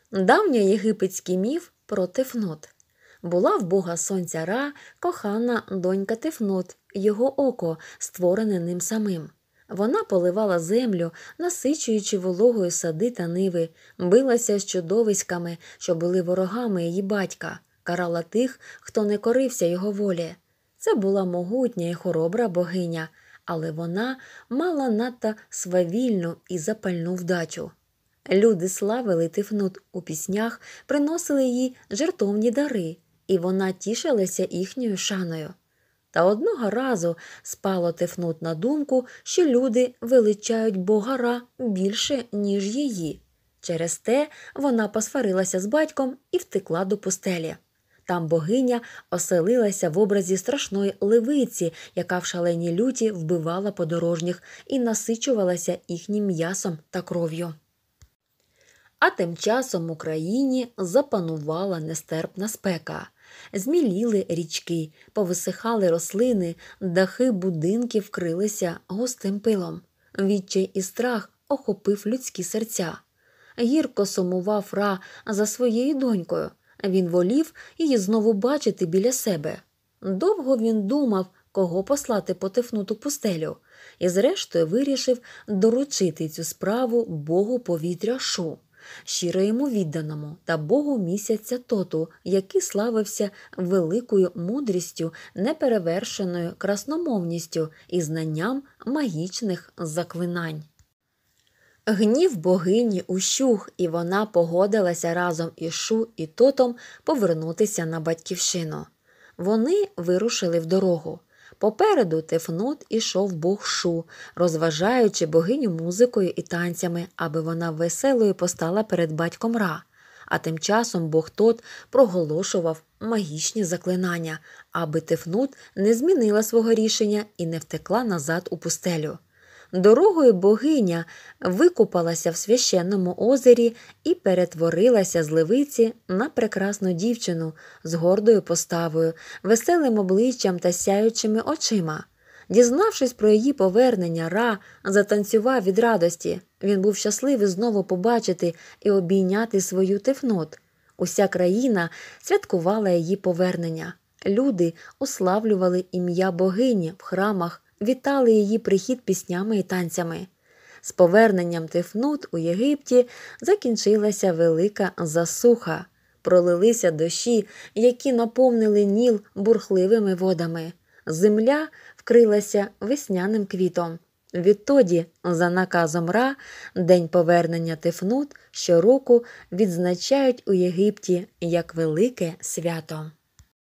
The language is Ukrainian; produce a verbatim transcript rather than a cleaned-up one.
Давньоєгипетський міф про Тефнут. Була в бога сонця Ра кохана донька Тефнут, його око, створене ним самим. Вона поливала землю, насичуючи вологою сади та ниви, билася з чудовиськами, що були ворогами її батька, карала тих, хто не корився його волі. Це була могутня і хоробра богиня, але вона мала надто свавільну і запальну вдачу. Люди славили Тефнут у піснях, приносили їй жертовні дари, і вона тішилася їхньою шаною. Та одного разу спало Тефнут на думку, що люди величають бога Ра більше, ніж її. Через те вона посварилася з батьком і втекла до пустелі. Там богиня оселилася в образі страшної левиці, яка в шаленій люті вбивала подорожніх і насичувалася їхнім м'ясом та кров'ю. А тим часом в Україні запанувала нестерпна спека. Зміліли річки, повисихали рослини, дахи будинків вкрилися густим пилом. Відчай і страх охопив людські серця. Гірко сумував Ра за своєю донькою. Він волів її знову бачити біля себе. Довго він думав, кого послати по Тефнут у пустелю, і зрештою вирішив доручити цю справу богу повітря Шу, щиро йому відданому, та богу місяця Тоту, який славився великою мудрістю, неперевершеною красномовністю і знанням магічних заклинань. Гнів богині ущух, і вона погодилася разом із Шу і Тотом повернутися на батьківщину. Вони вирушили в дорогу. Попереду Тефнут ішов бог Шу, розважаючи богиню музикою і танцями, аби вона веселою постала перед батьком Ра. А тим часом бог Тот проголошував магічні заклинання, аби Тефнут не змінила свого рішення і не втекла назад у пустелю. Дорогою богиня викупалася в священному озері і перетворилася з левиці на прекрасну дівчину з гордою поставою, веселим обличчям та сяючими очима. Дізнавшись про її повернення, Ра затанцював від радості. Він був щасливий знову побачити і обійняти свою Тефнут. Уся країна святкувала її повернення. Люди уславлювали ім'я богині в храмах, вітали її прихід піснями і танцями. З поверненням Тефнут у Єгипті закінчилася велика засуха. Пролилися дощі, які наповнили Ніл бурхливими водами. Земля вкрилася весняним квітом. Відтоді, за наказом Ра, День повернення Тефнут щороку відзначають у Єгипті як велике свято.